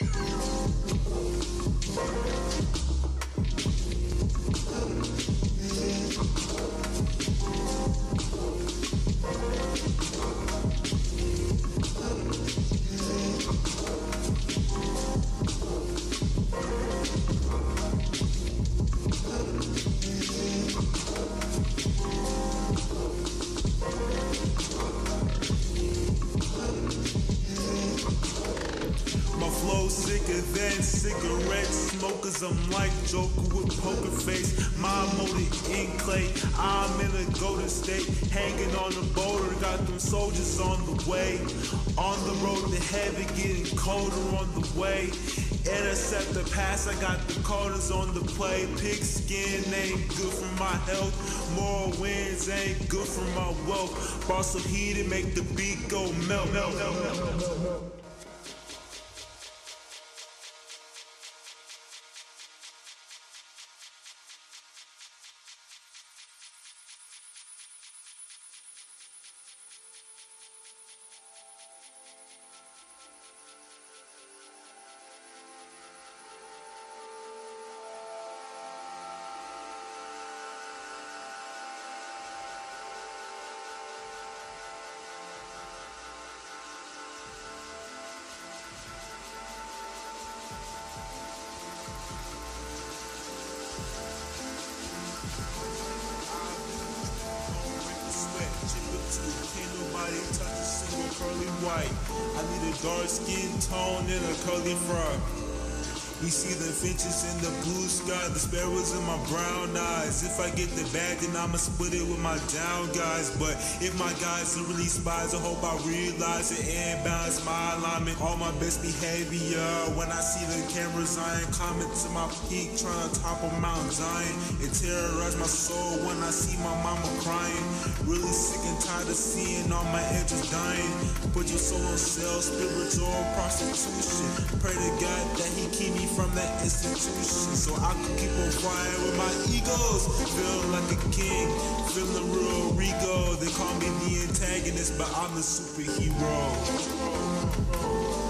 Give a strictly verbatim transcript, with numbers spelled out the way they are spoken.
Sicker than cigarette smokers, I'm like Joker with poker face. My motor in clay, I'm in a golden state, hanging on the boulder, got them soldiers on the way. On the road to heaven, getting colder on the way. Intercept the pass, I got the carders on the play. Pigskin ain't good for my health, more winds ain't good for my wealth. Bar so heated, make the beat go melt, melt, melt, melt, melt, melt. Can't nobody touch a single curly white. I need a dark skin tone and a curly fro. We see the finches in the blue sky, the sparrows in my brown eyes. If I get the bag, then I'ma split it with my down guys. But if my guys are really spies, I hope I realize it and balance my alignment. All my best behavior. When I see the cameras, I ain't climbing to my peak, trying to top of Mount Zion. It terrorized my soul when I see my mama crying. Really sick and tired of seeing all my angels dying. Put your soul on sale, spiritual prostitution. Pray to God that he keep me from that institution, so I can keep on flying with my egos. Feeling like a king, feeling real regal. They call me the antagonist, but I'm the superhero.